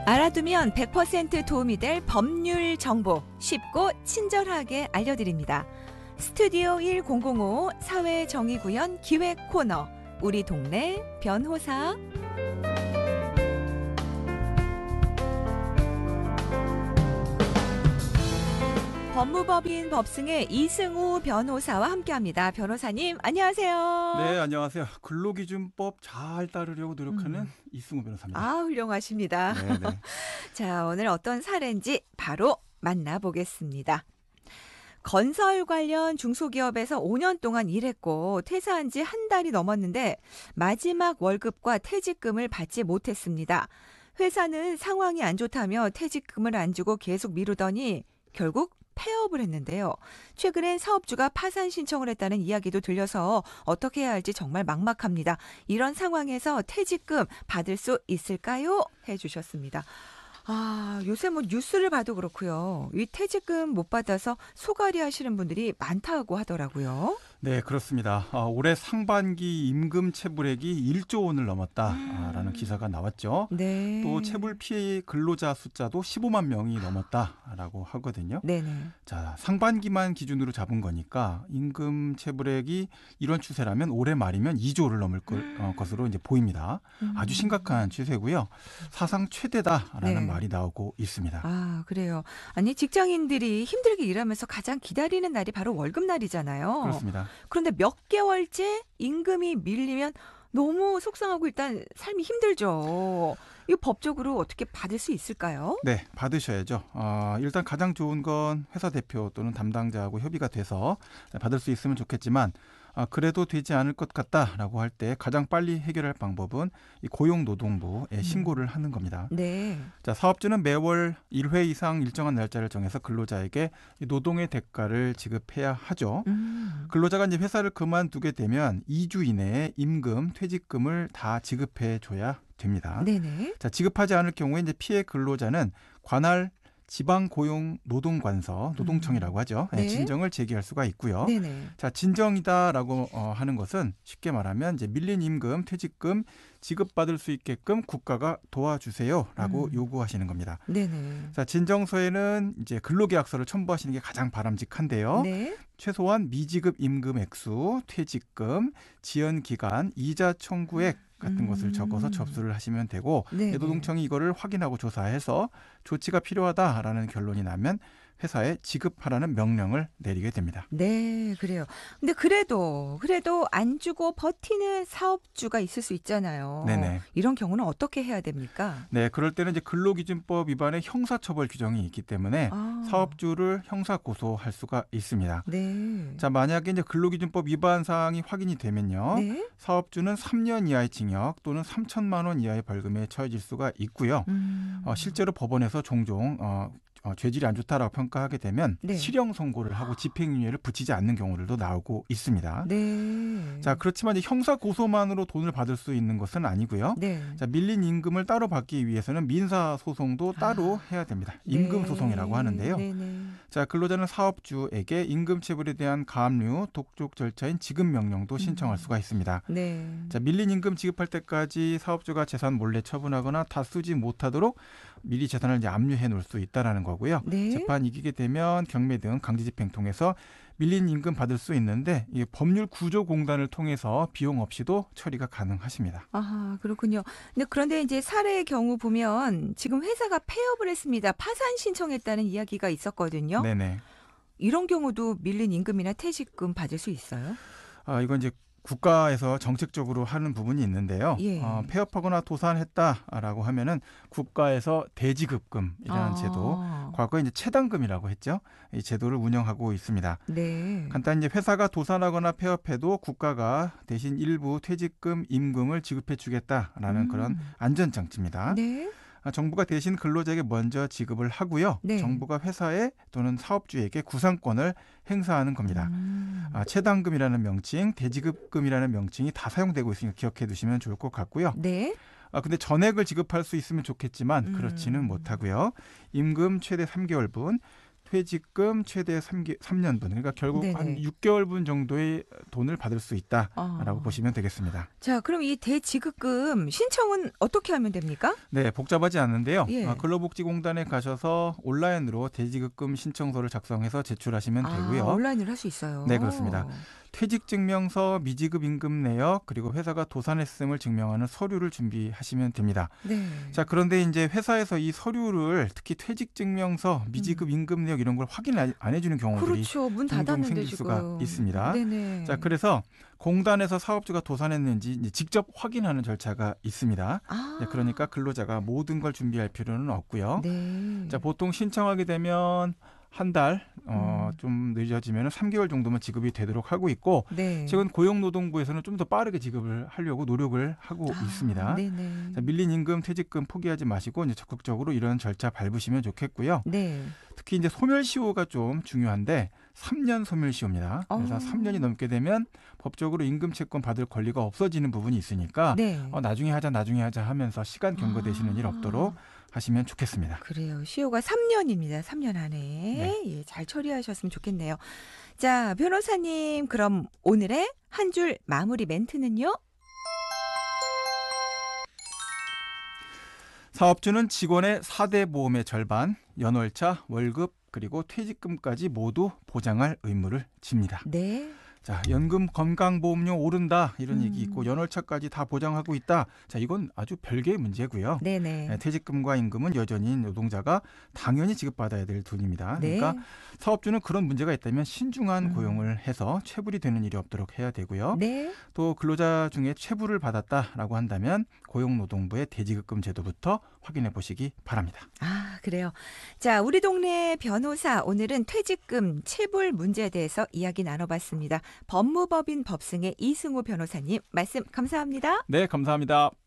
알아두면 100% 도움이 될 법률 정보 쉽고 친절하게 알려드립니다. 스튜디오 1005 사회정의구현 기획 코너 우리 동네 변호사. 법무법인 법승의 이승우 변호사와 함께합니다. 변호사님 안녕하세요. 네, 안녕하세요. 근로기준법 잘 따르려고 노력하는 이승우 변호사입니다. 아, 훌륭하십니다. 네네. 자, 오늘 어떤 사례인지 바로 만나보겠습니다. 건설 관련 중소기업에서 5년 동안 일했고 퇴사한 지 한 달이 넘었는데 마지막 월급과 퇴직금을 받지 못했습니다. 회사는 상황이 안 좋다며 퇴직금을 안 주고 계속 미루더니 결국 폐업을 했는데요. 최근엔 사업주가 파산 신청을 했다는 이야기도 들려서 어떻게 해야 할지 정말 막막합니다. 이런 상황에서 퇴직금 받을 수 있을까요? 해주셨습니다. 아, 요새 뭐 뉴스를 봐도 그렇고요. 이 퇴직금 못 받아서 소갈이 하시는 분들이 많다고 하더라고요. 네, 그렇습니다. 올해 상반기 임금 체불액이 1조 원을 넘었다라는 기사가 나왔죠. 네. 또 체불 피해 근로자 숫자도 15만 명이 넘었다라고 하거든요. 네네. 자, 상반기만 기준으로 잡은 거니까 임금 체불액이 이런 추세라면 올해 말이면 2조를 넘을 것으로 이제 보입니다. 아주 심각한 추세고요. 사상 최대다라는 네. 말이 나오고 있습니다. 아, 그래요. 아니, 직장인들이 힘들게 일하면서 가장 기다리는 날이 바로 월급날이잖아요. 그렇습니다. 그런데 몇 개월째 임금이 밀리면 너무 속상하고 일단 삶이 힘들죠. 이거 법적으로 어떻게 받을 수 있을까요? 네, 받으셔야죠. 일단 가장 좋은 건 회사 대표 또는 담당자하고 협의가 돼서 받을 수 있으면 좋겠지만 그래도 되지 않을 것 같다라고 할 때 가장 빨리 해결할 방법은 이 고용노동부에 신고를 하는 겁니다. 네. 자, 사업주는 매월 1회 이상 일정한 날짜를 정해서 근로자에게 이 노동의 대가를 지급해야 하죠. 근로자가 이제 회사를 그만두게 되면 2주 이내에 임금, 퇴직금을 다 지급해 줘야 됩니다. 네네. 자, 지급하지 않을 경우에 이제 피해 근로자는 관할 지방고용노동관서, 노동청이라고 하죠. 네. 진정을 제기할 수가 있고요. 네네. 자, 진정이다라고 하는 것은 쉽게 말하면 이제 밀린 임금, 퇴직금 지급받을 수 있게끔 국가가 도와주세요라고 요구하시는 겁니다. 네네. 자, 진정서에는 이제 근로계약서를 첨부하시는 게 가장 바람직한데요. 네. 최소한 미지급 임금 액수, 퇴직금, 지연 기간, 이자 청구액 같은 것을 적어서 접수를 하시면 되고 네네. 노동청이 이거를 확인하고 조사해서 조치가 필요하다라는 결론이 나면 회사에 지급하라는 명령을 내리게 됩니다. 네, 그래요. 근데 그래도 안 주고 버티는 사업주가 있을 수 있잖아요. 네네. 이런 경우는 어떻게 해야 됩니까? 네, 그럴 때는 이제 근로기준법 위반의 형사처벌 규정이 있기 때문에 사업주를 형사 고소할 수가 있습니다. 네. 자, 만약에 이제 근로기준법 위반 사항이 확인이 되면요, 네. 사업주는 3년 이하의 징역 또는 3천만 원 이하의 벌금에 처해질 수가 있고요. 실제로 법원에서 종종 죄질이 안 좋다라고 평가하게 되면 네. 실형 선고를 하고 집행유예를 붙이지 않는 경우들도 나오고 있습니다. 네. 자, 그렇지만 이제 형사 고소만으로 돈을 받을 수 있는 것은 아니고요. 네. 자, 밀린 임금을 따로 받기 위해서는 민사 소송도 따로 해야 됩니다. 임금 소송이라고 하는데요. 네네. 자, 근로자는 사업주에게 임금 체불에 대한 가압류, 독촉 절차인 지급 명령도 신청할 수가 있습니다. 네. 자, 밀린 임금 지급할 때까지 사업주가 재산 몰래 처분하거나 다 쓰지 못하도록 미리 재산을 이제 압류해 놓을 수 있다라는 거고요. 네. 재판 이기게 되면 경매 등 강제 집행 통해서 밀린 임금 받을 수 있는데 이 법률 구조공단을 통해서 비용 없이도 처리가 가능하십니다. 아하, 그렇군요. 그런데 이제 사례의 경우 보면 지금 회사가 폐업을 했습니다. 파산 신청했다는 이야기가 있었거든요. 네네. 이런 경우도 밀린 임금이나 퇴직금 받을 수 있어요? 이건 이제 국가에서 정책적으로 하는 부분이 있는데요. 예. 폐업하거나 도산했다라고 하면은 국가에서 대지급금이라는 제도, 과거에 이제 채당금이라고 했죠. 이 제도를 운영하고 있습니다. 네. 간단히 이제 회사가 도산하거나 폐업해도 국가가 대신 일부 퇴직금, 임금을 지급해 주겠다라는 그런 안전장치입니다. 네. 정부가 대신 근로자에게 먼저 지급을 하고요. 네. 정부가 회사에 또는 사업주에게 구상권을 행사하는 겁니다. 채당금이라는 명칭, 대지급금이라는 명칭이 다 사용되고 있으니까 기억해 두시면 좋을 것 같고요. 네. 근데 전액을 지급할 수 있으면 좋겠지만 그렇지는 못하고요. 임금 최대 3개월분, 퇴직금 최대 3년분, 그러니까 결국 한 네네. 6개월분 정도의 돈을 받을 수 있다라고 아. 보시면 되겠습니다. 자, 그럼 이 대지급금 신청은 어떻게 하면 됩니까? 네, 복잡하지 않은데요. 예. 근로복지공단에 가셔서 온라인으로 대지급금 신청서를 작성해서 제출하시면 되고요. 온라인으로 할 수 있어요. 네, 그렇습니다. 퇴직증명서, 미지급 임금 내역, 그리고 회사가 도산했음을 증명하는 서류를 준비하시면 됩니다. 네. 자, 그런데 이제 회사에서 이 서류를 특히 퇴직증명서, 미지급 임금 내역 이런 걸 확인 안 해주는 경우들이 그렇죠. 문 종종 닫았는데 생길 지금. 수가 있습니다. 네네. 자, 그래서 공단에서 사업주가 도산했는지 이제 직접 확인하는 절차가 있습니다. 네, 그러니까 근로자가 모든 걸 준비할 필요는 없고요. 네. 자, 보통 신청하게 되면 한 달, 음. 좀 늦어지면 3개월 정도면 지급이 되도록 하고 있고, 네. 최근 고용노동부에서는 좀 더 빠르게 지급을 하려고 노력을 하고 있습니다. 네네. 자, 밀린 임금, 퇴직금 포기하지 마시고 이제 적극적으로 이런 절차 밟으시면 좋겠고요. 네. 특히 이제 소멸시효가 좀 중요한데 3년 소멸시효입니다. 그래서 3년이 넘게 되면 법적으로 임금 채권 받을 권리가 없어지는 부분이 있으니까 네. 나중에 하자 하면서 시간 경과되시는 일 없도록 하시면 좋겠습니다. 그래요. 시효가 3년입니다. 3년 안에. 네. 예, 잘 처리하셨으면 좋겠네요. 자, 변호사님, 그럼 오늘의 한 줄 마무리 멘트는요? 사업주는 직원의 4대 보험의 절반, 연월차, 월급, 그리고 퇴직금까지 모두 보장할 의무를 집니다. 네. 자, 연금 건강보험료 오른다 이런 얘기 있고 연월차까지 다 보장하고 있다. 자, 이건 아주 별개의 문제고요. 네네. 퇴직금과 임금은 여전히 노동자가 당연히 지급받아야 될 돈입니다. 네. 그러니까 사업주는 그런 문제가 있다면 신중한 고용을 해서 체불이 되는 일이 없도록 해야 되고요. 네. 또 근로자 중에 체불을 받았다라고 한다면 고용노동부의 대지급금 제도부터 확인해 보시기 바랍니다. 그래요. 자, 우리 동네 변호사, 오늘은 퇴직금, 체불 문제에 대해서 이야기 나눠봤습니다. 법무법인 법승의 이승우 변호사님, 말씀 감사합니다. 네, 감사합니다.